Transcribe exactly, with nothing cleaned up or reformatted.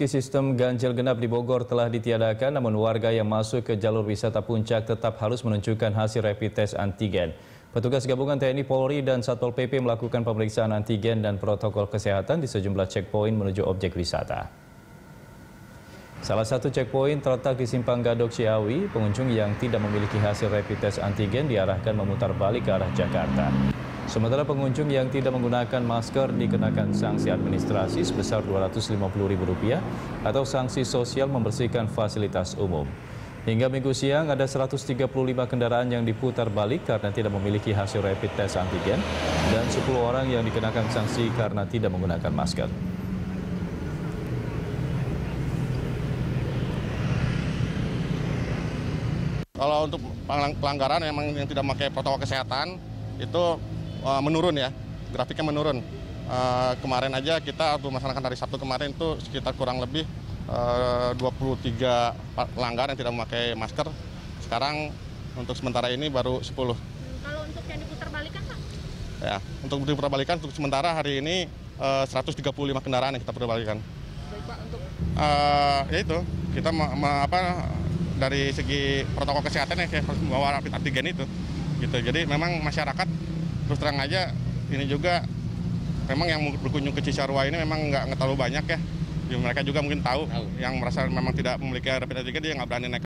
Meski sistem ganjil genap di Bogor telah ditiadakan, namun warga yang masuk ke jalur wisata Puncak tetap harus menunjukkan hasil rapid test antigen. Petugas gabungan T N I Polri dan Satpol P P melakukan pemeriksaan antigen dan protokol kesehatan di sejumlah checkpoint menuju objek wisata. Salah satu checkpoint terletak di Simpang Gadok Ciawi. Pengunjung yang tidak memiliki hasil rapid test antigen diarahkan memutar balik ke arah Jakarta. Sementara pengunjung yang tidak menggunakan masker dikenakan sanksi administrasi sebesar dua ratus lima puluh ribu rupiah atau sanksi sosial membersihkan fasilitas umum. Hingga minggu siang ada seratus tiga puluh lima kendaraan yang diputar balik karena tidak memiliki hasil rapid test antigen dan sepuluh orang yang dikenakan sanksi karena tidak menggunakan masker. Kalau untuk pelanggaran memang yang tidak memakai protokol kesehatan itu Uh, menurun ya, grafiknya menurun. Uh, kemarin aja kita waktu melaksanakan hari Sabtu kemarin itu sekitar kurang lebih uh, dua puluh tiga pelanggar yang tidak memakai masker. Sekarang untuk sementara ini baru sepuluh. Kalau untuk yang diputar balikan, Pak? Ya, untuk diputar balikan untuk sementara hari ini uh, seratus tiga puluh lima kendaraan yang kita putar balikan. Baik, Pak, untuk uh, ya itu kita ma ma apa dari segi protokol kesehatan ya kayak harus membawa rapid antigen itu. Gitu. Jadi memang masyarakat terus terang aja ini juga memang yang berkunjung ke Cisarua ini memang nggak terlalu banyak ya. Mereka juga mungkin tahu, tahu. Yang merasa memang tidak memiliki rapid antigen dia nggak berani naik.